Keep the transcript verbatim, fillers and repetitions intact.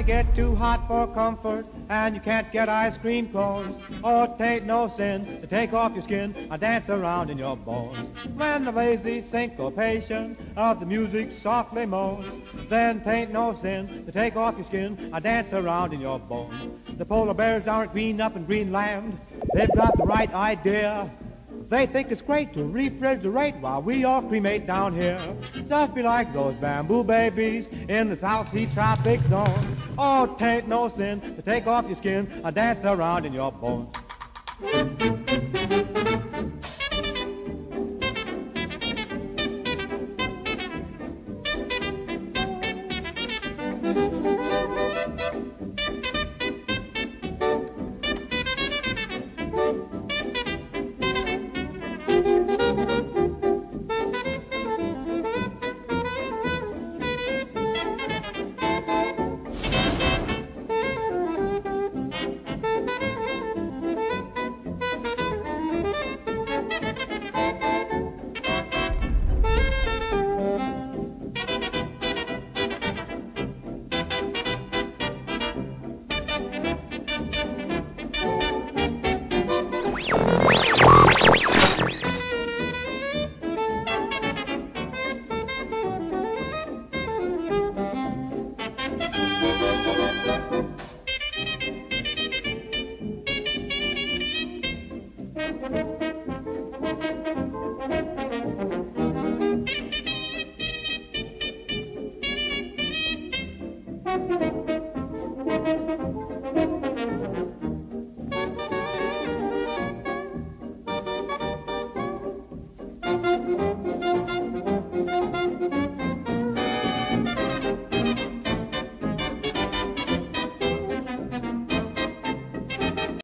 get too hot for comfort and you can't get ice cream cones, oh, it ain't no sin to take off your skin and dance around in your bones. When the lazy syncopation of the music softly moans, then 'tain't no sin to take off your skin and dance around in your bones. The polar bears down at Green up in Greenland, they've got the right idea. They think it's great to refrigerate while we all cremate down here. Just be like those bamboo babies in the South Sea tropic zone. Oh, 'tain't no sin to take off your skin and dance around in your bones. Thank you.